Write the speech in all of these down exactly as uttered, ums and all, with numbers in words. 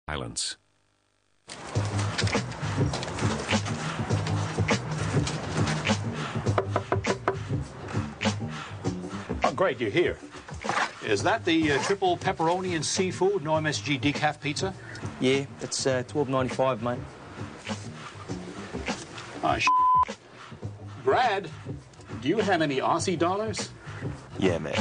Silence. Oh, great, you're here. Is that the uh, triple pepperoni and seafood, no M S G decaf pizza? Yeah, it's uh, twelve ninety-five, mate. Oh, sh Brad, do you have any Aussie dollars? Yeah, man.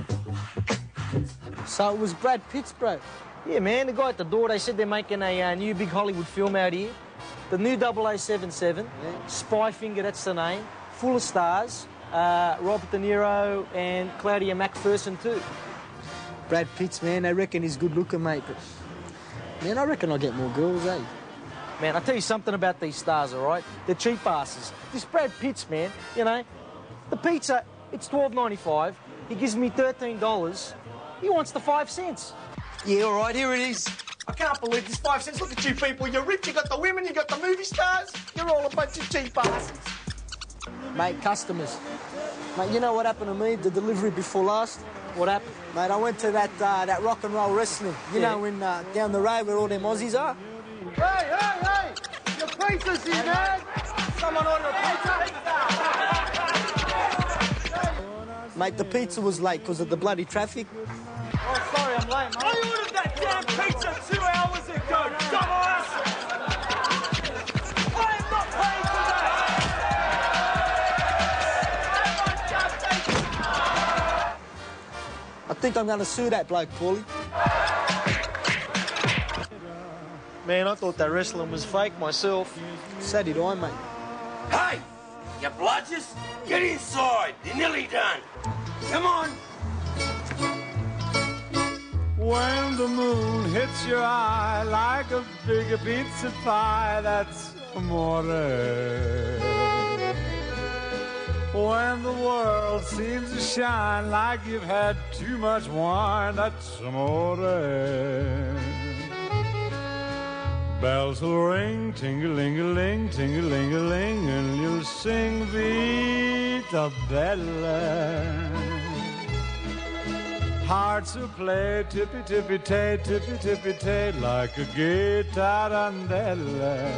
So it was Brad Pitt's, bro? Yeah, man, the guy at the door, they said they're making a uh, new big Hollywood film out here. The new double oh seven seven, yeah. Spy Finger, that's the name, full of stars. Uh, Robert De Niro and Claudia McPherson too. Brad Pitt's, man, they reckon he's good looking, mate, but... Man, I reckon I'll get more girls, eh? Man, I'll tell you something about these stars, all right? They're cheap asses. This Brad Pitt's, man, you know, the pizza, it's twelve ninety-five. He gives me thirteen dollars. He wants the five cents. Yeah, all right, here it is. I can't believe this five cents. Look at you people. You're rich, you got the women, you got the movie stars. You're all a bunch of cheap asses. Mate, customers. Mate, you know what happened to me, the delivery before last? What happened? Mate, I went to that uh, that rock and roll wrestling. You yeah. know, in uh, down the road where all them Aussies are. Hey, hey, hey! Your pizza's here, man! Someone order a pizza? Mate, the pizza was late because of the bloody traffic. Oh, sorry, I'm late, mate. I ordered that damn pizza two hours ago, dumbass! I am not paying for that! I think I'm going to sue that bloke, Paulie. Man, I thought that wrestling was fake myself. So did I, mate. Hey, you bludgers, get inside. You're nearly done. Come on. When the moon hits your eye like a big pizza pie, that's amore. When the world seems to shine like you've had too much wine, that's amore. Bells will ring, ting-a-ling-a-ling, ting-a-ling-a-ling, and you'll sing Vita Bella. Hearts will play tippy-tippy-tay, tippy-tippy-tay, like a gay tarantella.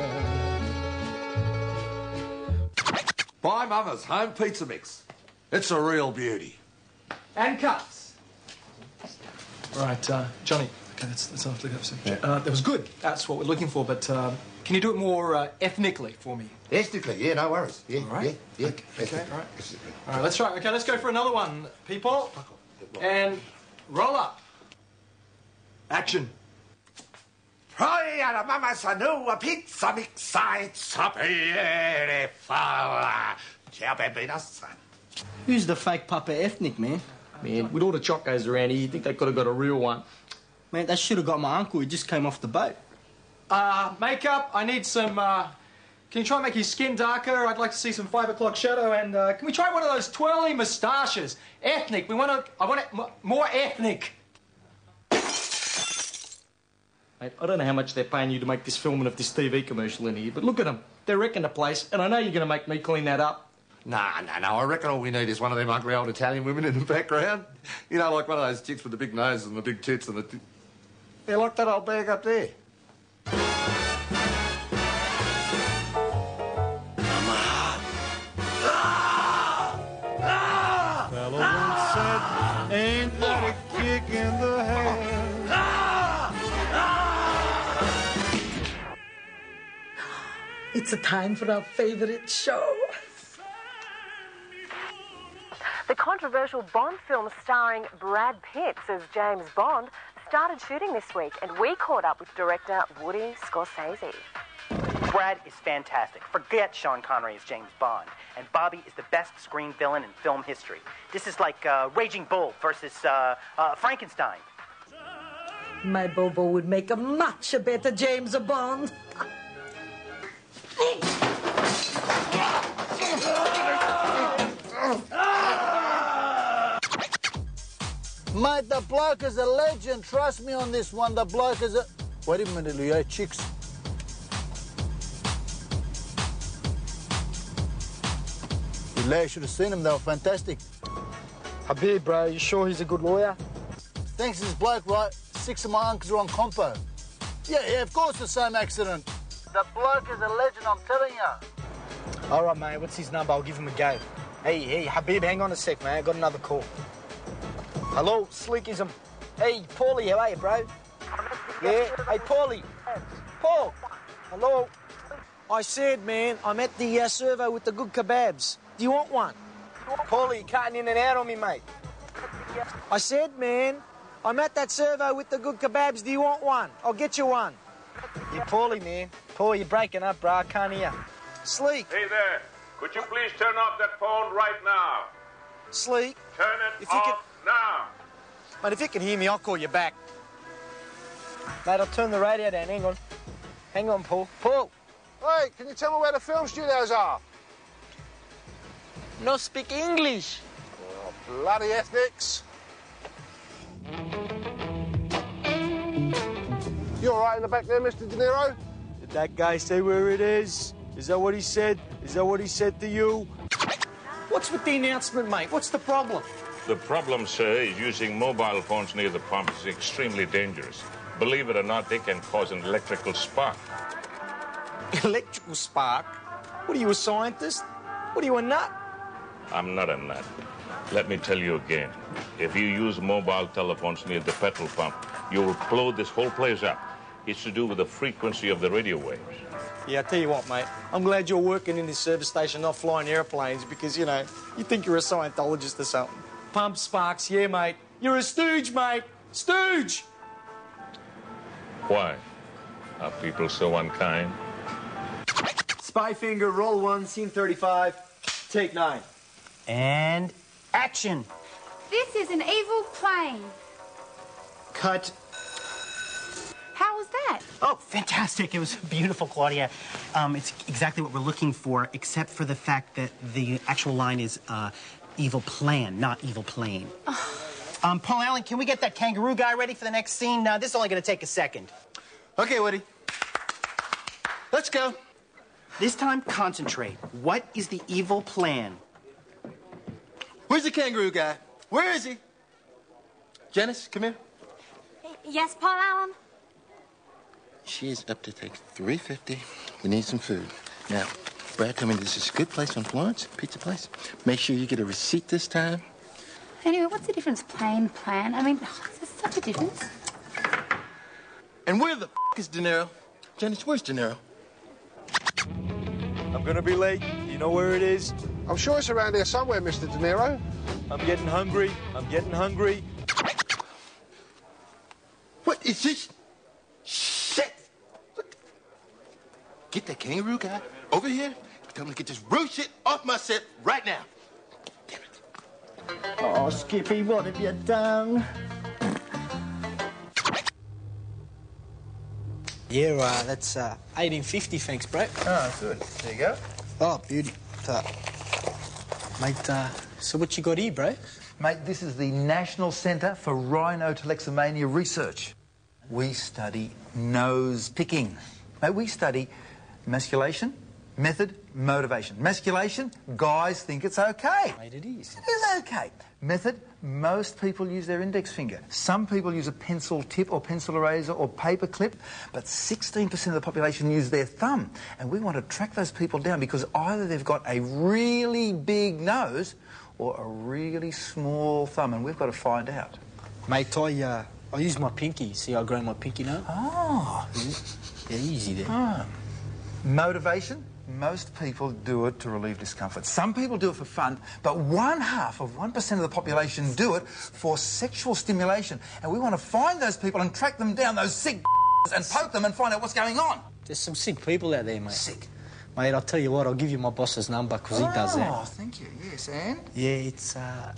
Buy Mama's home pizza mix. It's a real beauty. And cuts. All right, uh, Johnny. Okay, that's, that's enough to look up. So, yeah. uh, that was good. That's what we're looking for, but um, can you do it more uh, ethnically for me? Ethnically, yeah, no worries. Yeah, all right. yeah, yeah. Okay, okay, all right. All right, let's try. Okay, let's go for another one, people. And roll up. Action. Pray a Mama's a new pizza mix. It's a beautiful. Ciao, babinas. Who's the fake Papa ethnic, man? Man, with all the chocos around here, you think they could have got a real one. Man, they should have got my uncle who just came off the boat. Uh, makeup, I need some, uh, can you try and make his skin darker? I'd like to see some five o'clock shadow, and uh, can we try one of those twirly moustaches? Ethnic, we want to, I want it more ethnic. Mate, I don't know how much they're paying you to make this filming of this T V commercial in here, but look at them. They're wrecking the place, and I know you're going to make me clean that up. Nah, nah, no, I reckon all we need is one of them ugly old Italian women in the background. You know, like one of those chicks with the big nose and the big tits and the... T yeah, like that old bag up there. Fellow once said, ain't that a kick in the head? It's a time for our favourite show. The controversial Bond film starring Brad Pitt as James Bond started shooting this week, and we caught up with director Woody Scorsese. Brad is fantastic. Forget Sean Connery as James Bond. And Bobby is the best screen villain in film history. This is like uh, Raging Bull versus uh, uh, Frankenstein. My Bobo would make a much better James Bond. Mate, the bloke is a legend. Trust me on this one. The bloke is a... Wait a minute, Leo. Chicks. You should have seen them. They were fantastic. Habib, bro, you sure he's a good lawyer? Thanks to this bloke, right? Six of my uncles are on compo. Yeah, yeah, of course the same accident. The bloke is a legend, I'm telling you. All right, mate, what's his number? I'll give him a go. Hey, hey, Habib, hang on a sec, man. I got another call. Hello, Slickism. Hey, Paulie, how are you, bro? Yeah? Hey, Paulie. Paul. Hello. I said, man, I'm at the uh, servo with the good kebabs. Do you want one? Paulie, you're cutting in and out on me, mate. I said, man, I'm at that servo with the good kebabs. Do you want one? I'll get you one. You're Paulie, man. Paul, you're breaking up, bro. I can't hear. Sleek. Hey there. Could you please turn off that phone right now? Sleek. Turn it if you off can... now. Mate, if you can hear me, I'll call you back. Mate, I'll turn the radio down. Hang on. Hang on, Paul. Paul. Hey, can you tell me where the film studios are? No speak English. Oh, bloody ethnics. You all right in the back there, Mister De Niro? Did that guy say where it is? Is that what he said? Is that what he said to you? What's with the announcement, mate? What's the problem? The problem, sir, is using mobile phones near the pump is extremely dangerous. Believe it or not, they can cause an electrical spark. Electrical spark? What are you, a scientist? What are you, a nut? I'm not a nut. Let me tell you again. If you use mobile telephones near the petrol pump, you will blow this whole place up. It's to do with the frequency of the radio waves. Yeah, I tell you what, mate. I'm glad you're working in this service station, not flying airplanes, because, you know, you think you're a Scientologist or something. Pump sparks, yeah, mate. You're a stooge, mate. Stooge! Why? Are people so unkind? Spy finger, roll one, scene thirty-five, take nine. And action. This is an evil plane. Cut. How was that? Oh, fantastic. It was beautiful, Claudia. Um, it's exactly what we're looking for, except for the fact that the actual line is uh, evil plan, not evil plane. Oh. Um, Paul Allen, can we get that kangaroo guy ready for the next scene? Uh, this is only going to take a second. Okay, Woody. Let's go. This time, concentrate. What is the evil plan? Where's the kangaroo guy? Where is he? Janice, come here. Yes, Paul Allen? She is up to take three fifty. We need some food. Now, Brad told me this is a good place on Florence, pizza place. Make sure you get a receipt this time. Anyway, what's the difference, plane, plan? I mean, there's such a difference. And where the f*** is De Niro? Janice, where's De Niro? I'm gonna be late. You know where it is? I'm sure it's around here somewhere, Mister De Niro. I'm getting hungry. I'm getting hungry. What is this? Shit! What? Get that kangaroo guy over here. Tell him to get this rude shit off my set right now. Damn it. Oh, Skippy, what have you done? Yeah, uh, that's uh, eighteen fifty, thanks, bro. Oh, good. There you go. Oh, beauty. Uh, mate, uh, so what you got here, bro? Mate, this is the National Centre for Rhinotoxomania Research. We study nose picking. Mate, we study masculation, method, motivation. Masculation, guys think it's okay. Mate, it is. It is okay. Method, most people use their index finger. Some people use a pencil tip or pencil eraser or paper clip, but sixteen percent of the population use their thumb. And we want to track those people down because either they've got a really big nose or a really small thumb, and we've got to find out. Mate, I, uh, I use my pinky. See, I grow my pinky now. Oh. Yeah, easy there. Oh. Motivation. Most people do it to relieve discomfort. Some people do it for fun, but one half of one percent of the population do it for sexual stimulation. And we want to find those people and track them down, those sick and poke them and find out what's going on. There's some sick people out there, mate. Sick. Mate, I'll tell you what, I'll give you my boss's number because he does that. Oh, thank you. Yes, and? Yeah, it's, uh...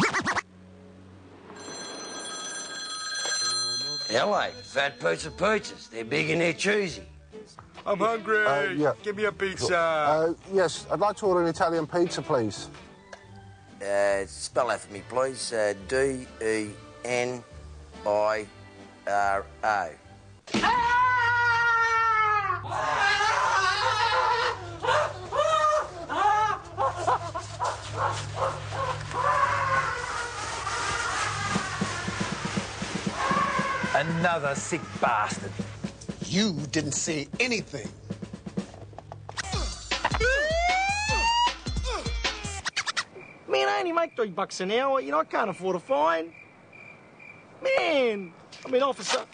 Hello, fat pizza pizzas. They're big and they're cheesy. I'm hungry. Uh, yeah. Give me a pizza. Uh, yes, I'd like to order an Italian pizza, please. Uh, spell that for me, please. Uh, D E N I R O. Another sick bastard. You didn't say anything. Man, I only make three bucks an hour. You know, I can't afford a fine. Man, I mean, officer.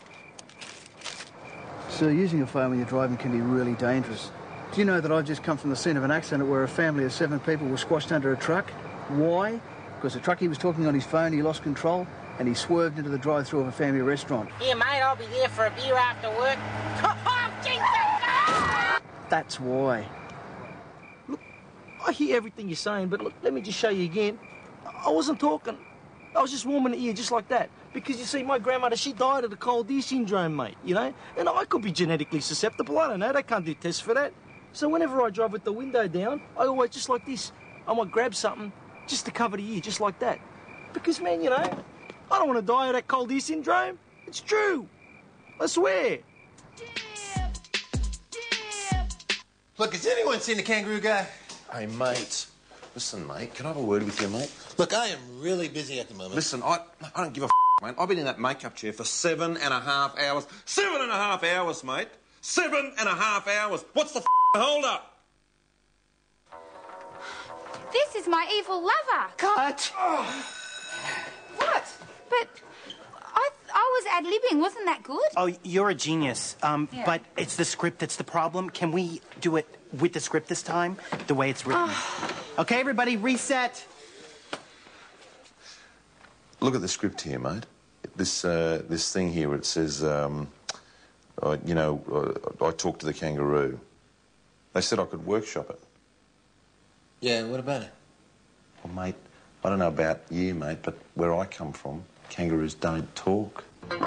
Sir, using a phone when you're driving can be really dangerous. Do you know that I've just come from the scene of an accident where a family of seven people were squashed under a truck? Why? Because the truckie was talking on his phone, he lost control, and he swerved into the drive-thru of a family restaurant. Here, mate, I'll be there for a beer after work. That's why. Look, I hear everything you're saying, but look, let me just show you again. I wasn't talking. I was just warming the ear just like that. Because, you see, my grandmother, she died of the cold ear syndrome, mate, you know? And I could be genetically susceptible. I don't know. They can't do tests for that. So whenever I drive with the window down, I always, just like this, I might grab something just to cover the ear, just like that. Because, man, you know, I don't want to die of that cold ear syndrome. It's true. I swear. Look, has anyone seen the kangaroo guy? Hey, mate. Listen, mate, can I have a word with you, mate? Look, I am really busy at the moment. Listen, I, I don't give a f***, mate. I've been in that makeup chair for seven and a half hours. Seven and a half hours, mate. Seven and a half hours. What's the f*** hold up? This is my evil lover. Cut. Oh. What? But I, I was ad-libbing. Wasn't that good? Oh, you're a genius. Um, Yeah. But it's the script that's the problem. Can we do it with the script this time, the way it's written? Oh. Okay, everybody, reset. Look at the script here, mate. This uh, this thing here, it says, um, uh, you know, uh, I talked to the kangaroo. They said I could workshop it. Yeah, what about it? Well, mate, I don't know about you, mate, but where I come from, kangaroos don't talk.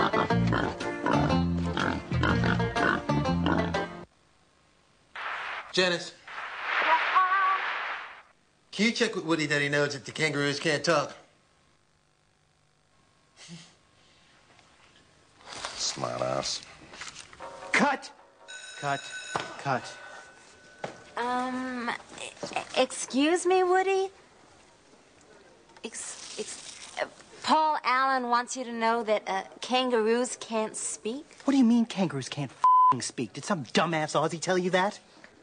Janice? Can you check with Woody that he knows that the kangaroos can't talk? Smart ass. Cut. Cut. Cut. Um, e- excuse me, Woody? Ex ex uh, Paul Allen wants you to know that uh, kangaroos can't speak. What do you mean kangaroos can't f***ing speak? Did some dumbass Aussie tell you that?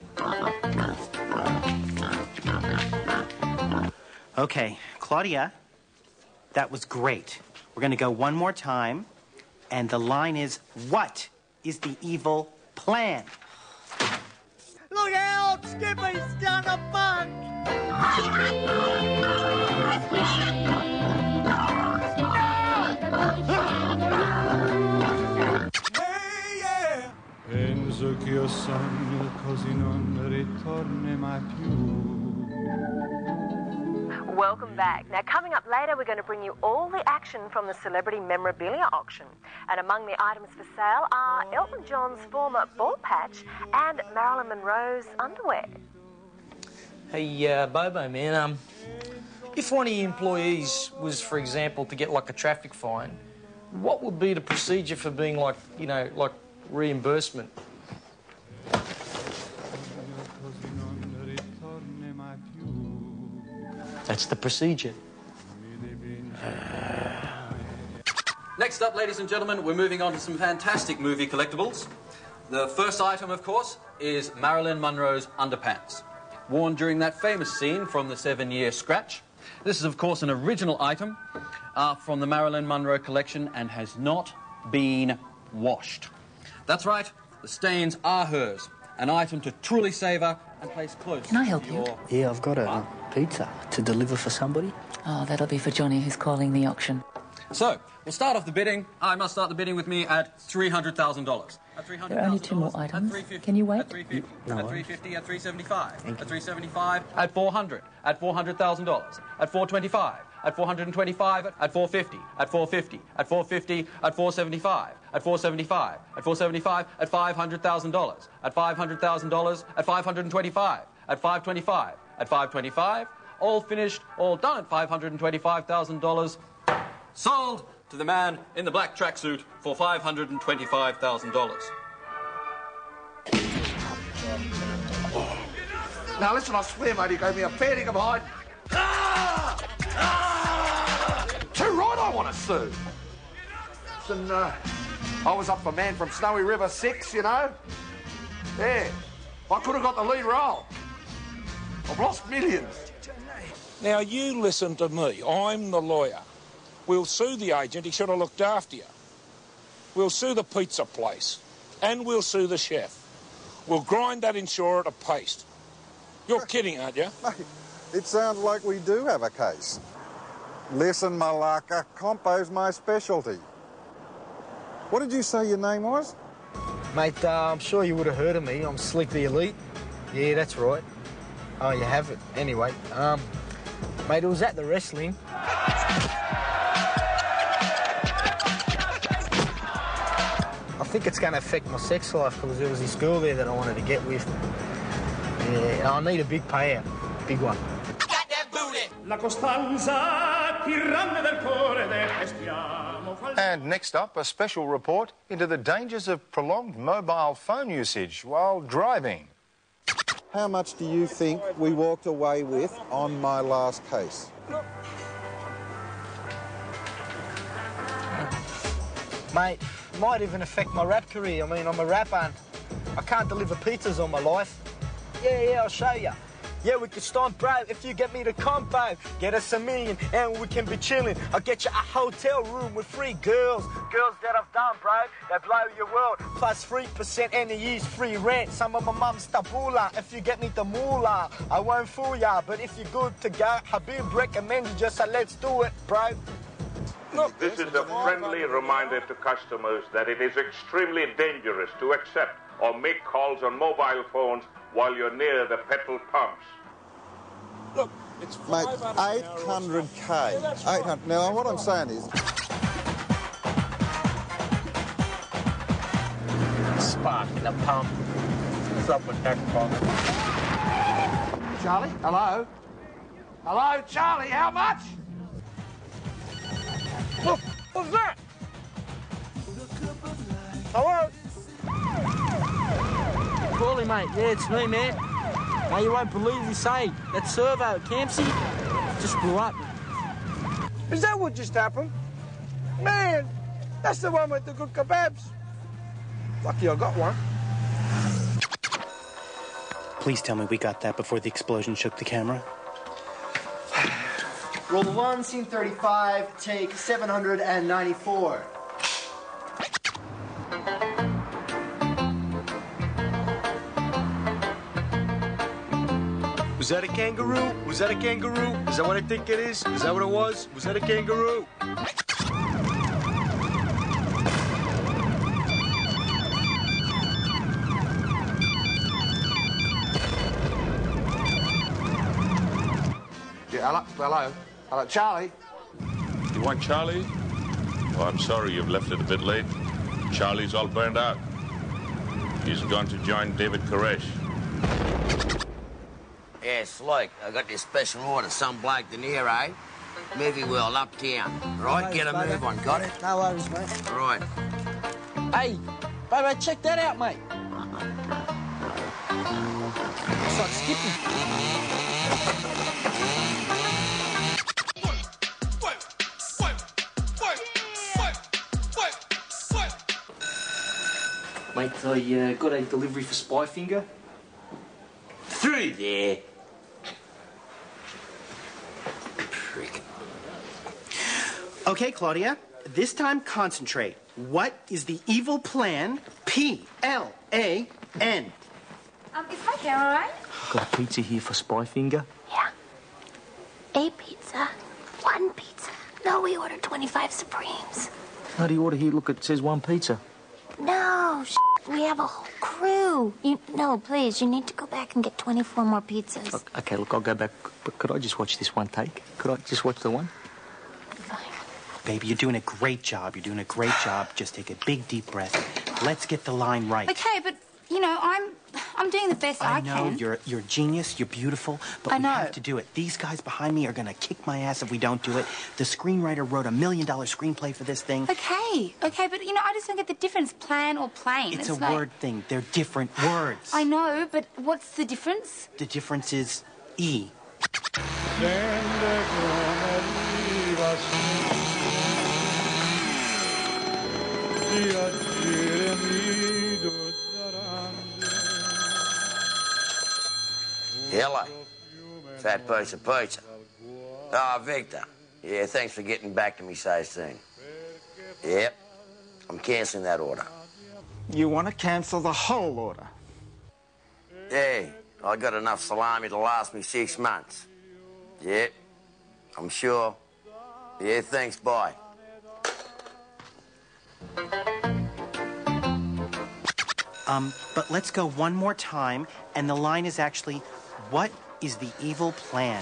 Okay, Claudia, that was great. We're gonna go one more time, and the line is, what is the evil plan? Look out! Skippy's done a bunk! Penso che io sogno così non ritorni mai più. Welcome back. Now, coming up later, we're going to bring you all the action from the celebrity memorabilia auction. And among the items for sale are Elton John's former ball patch and Marilyn Monroe's underwear. Hey, uh, Bobo, man, um, if one of your employees was, for example, to get, like, a traffic fine, what would be the procedure for being, like, you know, like, reimbursement? That's the procedure. Next up, ladies and gentlemen, we're moving on to some fantastic movie collectibles. The first item, of course, is Marilyn Monroe's underpants, worn during that famous scene from the seven-year scratch. This is, of course, an original item uh, from the Marilyn Monroe collection and has not been washed. That's right, the stains are hers, an item to truly savour and place close. Can I help you? your... Yeah, I've got a pizza to deliver for somebody. Oh, that'll be for Johnny, who's calling the auction. So, we'll start off the bidding. I must start the bidding with me at three hundred thousand dollars. At three hundred There are only thousand two more dollars, items. At three fifty, Can you wait? At three fifty, No, at three fifty, at three seventy-five, Thank at three seventy-five, at four hundred, at four hundred thousand dollars, at four twenty-five, at four hundred twenty-five, at four fifty, at four fifty, at four fifty, at four seventy-five, at four seventy-five, at four seventy-five, at five hundred thousand dollars, at five hundred thousand dollars, at five hundred twenty-five, at five twenty-five, at five twenty-five, all finished, all done at five hundred twenty-five thousand dollars, sold to the man in the black tracksuit for five hundred twenty-five thousand dollars. Now listen, I swear, mate, he gave me a fair dinkum hide. Ah! Ah! Too right I want to sue. Listen, uh, I was up for Man from Snowy River six, you know. Yeah, I could have got the lead role. I've lost millions. Now, you listen to me. I'm the lawyer. We'll sue the agent. He should have looked after you. We'll sue the pizza place. And we'll sue the chef. We'll grind that insurer to paste. You're kidding, aren't you? Mate, it sounds like we do have a case. Listen, Malacca, compo's my specialty. What did you say your name was? Mate, uh, I'm sure you would have heard of me. I'm Slick the Elite. Yeah, that's right. Oh, you have it. Anyway, um, mate, it was at the wrestling. I think it's going to affect my sex life because there was this girl there that I wanted to get with. Yeah, I need a big payout. Big one. Got that booty! La Costanza, tirame del cuore del festiamo. And next up, a special report into the dangers of prolonged mobile phone usage while driving. How much do you think we walked away with on my last case? Mate, it might even affect my rap career. I mean, I'm a rapper. I can't deliver pizzas all my life. Yeah, yeah, I'll show you. Yeah, we can stomp, bro, if you get me the combo. Get us a million and we can be chilling. I'll get you a hotel room with free girls. Girls that I've done, bro, that blow your world. Plus three percent and a year's free rent. Some of my mum's tabula. If you get me the moolah, I won't fool ya. But if you're good to go, Habib recommends you just say, let's do it, bro. Look, this is a friendly reminder to customers that it is extremely dangerous to accept or make calls on mobile phones while you're near the petrol pumps. Look, it's Mate, eight hundred K. eight hundred. Now, what I'm saying is... Spark in the pump. What's up with that pump? Charlie, hello? Hello, Charlie, how much? Look, what's that? Hello? Call him, mate. Yeah, it's me, man. Now, you won't believe this, eh? That servo at Campsie just blew up. Is that what just happened? Man, that's the one with the good kebabs. Lucky I got one. Please tell me we got that before the explosion shook the camera. Roll the one, scene thirty-five, take seven hundred ninety-four. Was that a kangaroo? Was that a kangaroo? Is that what I think it is? Is that what it was? Was that a kangaroo? Yeah, hello, hello, hello, Charlie. You want Charlie? Well, I'm sorry you've left it a bit late. Charlie's all burned out. He's gone to join David Koresh. Yeah, Slick, I got this special order, some bloke De Niro. Movie world uptown. Right, No get a worries, move mate. on, got it? No worries, mate. Right. Hey, Bobo, check that out, mate. It's like Skippy. Mate, I uh, got a delivery for Spyfinger. Through there. Prick. Okay, Claudia, this time concentrate. What is the evil plan? P L A N. Um, is my hair all right? Got a pizza here for Spyfinger. Yeah. A pizza, one pizza. No, we ordered twenty-five Supremes. How do you order here? Look, it says one pizza. No, sh we have a whole crew. You, no, please, you need to go back and get twenty-four more pizzas. Look, okay, look, I'll go back. But could I just watch this one take? Could I just watch the one? Baby, you're doing a great job. You're doing a great job. Just take a big, deep breath. Let's get the line right. Okay, but, you know, I'm I'm doing the best I, I know can. you're you're a genius, you're beautiful, but I we know. have to do it. These guys behind me are gonna kick my ass if we don't do it. The screenwriter wrote a million dollar screenplay for this thing. Okay, okay, but, you know, I just don't get the difference, plan or plane. It's, a like... word thing. They're different words. I know, but what's the difference? The difference is E. Hello. Fat piece of pizza. Ah, Victor. Yeah, thanks for getting back to me so soon. Yep. I'm cancelling that order. You want to cancel the whole order? Yeah, I got enough salami to last me six months. Yep. I'm sure. Yeah, thanks, bye. Um, but let's go one more time, and the line is actually, what is the evil plan?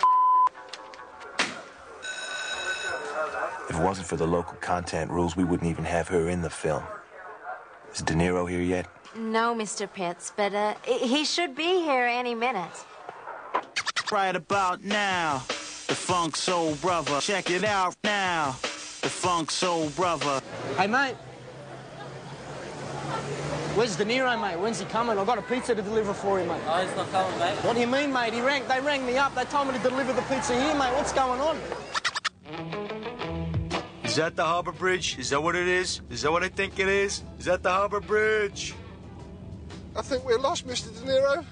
If it wasn't for the local content rules, we wouldn't even have her in the film. Is De Niro here yet? No, Mister Pitts, but uh, he should be here any minute. Right about now, the Funk Soul Brother. Check it out now, the Funk Soul Brother. Hey, mate. Where's De Niro, mate? When's he coming? I've got a pizza to deliver for him, mate. Oh, he's not coming, mate. What do you mean, mate? He rang, they rang me up. They told me to deliver the pizza here, mate. What's going on? Is that the Harbor Bridge? Is that what it is? Is that what I think it is? Is that the Harbor Bridge? I think we're lost, Mister De Niro.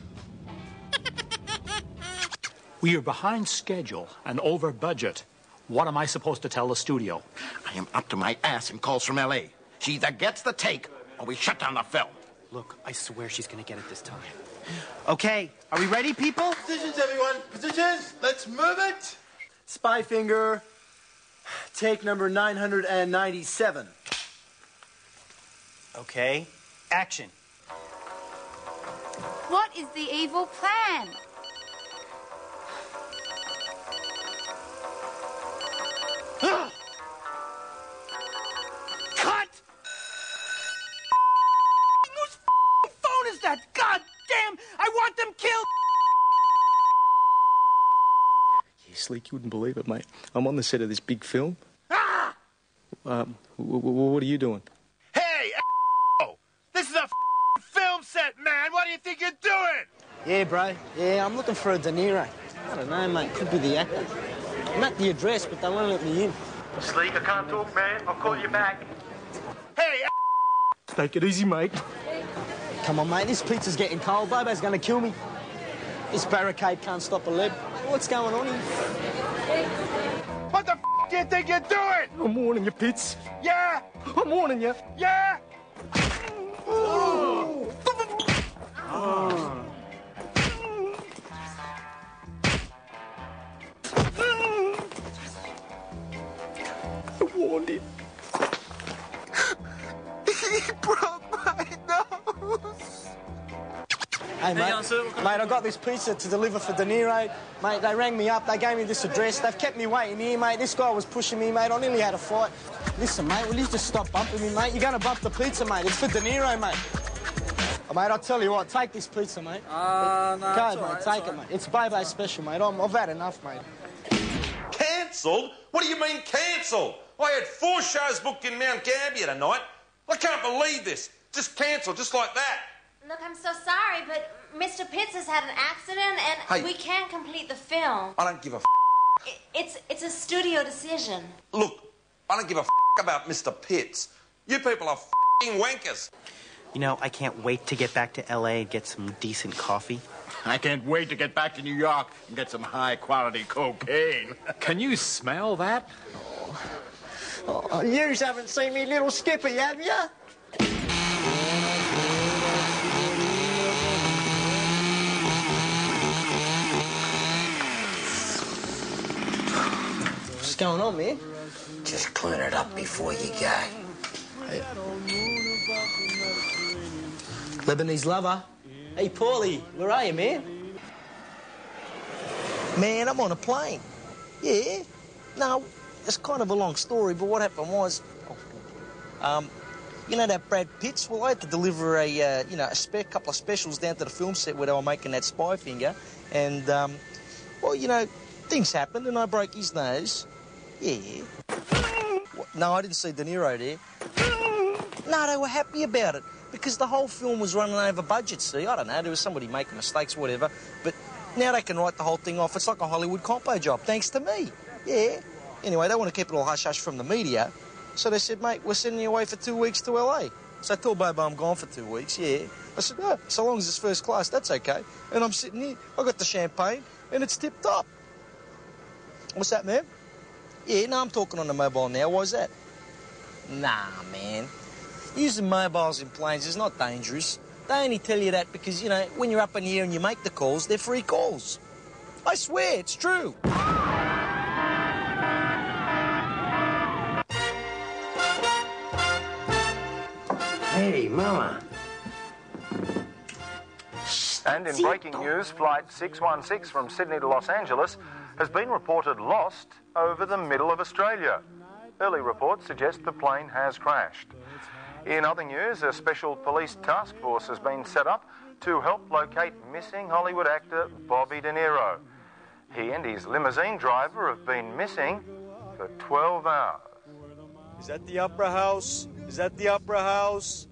We are behind schedule and over budget. What am I supposed to tell the studio? I am up to my ass in calls from L A. She either gets the take or we shut down the film. Look, I swear she's gonna get it this time. Okay, are we ready, people? Positions, everyone. Positions. Let's move it. Spy finger. Take number nine hundred ninety-seven. Okay, action. What is the evil plan? Cut! Whose phone is that? God damn! I want them killed! Yeah, Sleek, you wouldn't believe it, mate. I'm on the set of this big film. Ah! Um, w w what are you doing? Hey, this is a film set, man. What do you think you're doing? Yeah, bro. Yeah, I'm looking for a De Niro. I don't know, mate. Could be the actor. I'm at the address, but they won't let me in. Sleek, I can't talk, man. I'll call you back. Hey, Take it easy, mate. Come on, mate. This pizza's getting cold. Bobo's going to kill me. This barricade can't stop a lead. What's going on here? What the f do you think you're doing? I'm warning you, Pitts. Yeah? I'm warning you. Yeah? Oh. Oh. I warned him. He broke my nose. Hey, mate. Mate, I got this pizza to deliver for De Niro. Mate, they rang me up. They gave me this address. They've kept me waiting here, mate. This guy was pushing me, mate. I nearly had a fight. Listen, mate, will you just stop bumping me, mate? You're going to bump the pizza, mate. It's for De Niro, mate. Oh, mate, I'll tell you what. Take this pizza, mate. Ah, uh, no, Go, it's mate. all right, Take it's it, mate. It's Bobo's special, mate. I'm, I've had enough, mate. Cancelled? What do you mean cancelled? I had four shows booked in Mount Gambier tonight. I can't believe this. Just cancelled, just like that. Look, I'm so sorry, but Mister Pitts has had an accident, and Hey. we can't complete the film. I don't give a f***. I- It's it's a studio decision. Look, I don't give a f*** about Mister Pitts. You people are f***ing wankers. You know, I can't wait to get back to L A and get some decent coffee. I can't wait to get back to New York and get some high-quality cocaine. Can you smell that? Oh, you haven't seen me little Skippy, have you? What's going on, man? Just clean it up before you go. Hey. Lebanese lover. Hey, Paulie, where are you, man? Man, I'm on a plane. Yeah. No, it's kind of a long story, but what happened was, um, you know that Brad Pitts? Well, I had to deliver a, uh, you know, a spe couple of specials down to the film set where they were making that spy finger, and, um, well, you know, things happened, and I broke his nose. Yeah. What? No, I didn't see De Niro there. No, they were happy about it, because the whole film was running over budget, see? I don't know, there was somebody making mistakes, whatever, but now they can write the whole thing off. It's like a Hollywood compo job, thanks to me. Yeah. Anyway, they want to keep it all hush-hush from the media, So they said, mate, we're sending you away for two weeks to L A. So I told Bobo I'm gone for two weeks, yeah. I said, oh, so long as it's first class, that's okay. And I'm sitting here, I got the champagne, and it's tipped up. What's that, man? Yeah, no, I'm talking on the mobile now. Why's that? Nah, man. Using mobiles in planes is not dangerous. They only tell you that because, you know, when you're up in the air and you make the calls, they're free calls. I swear, it's true. Hey, Mama. And in breaking news, Flight six one six from Sydney to Los Angeles has been reported lost over the middle of Australia. Early reports suggest the plane has crashed. In other news, a special police task force has been set up to help locate missing Hollywood actor Bobby De Niro. He and his limousine driver have been missing for twelve hours. Is that the Opera House? Is that the Opera House?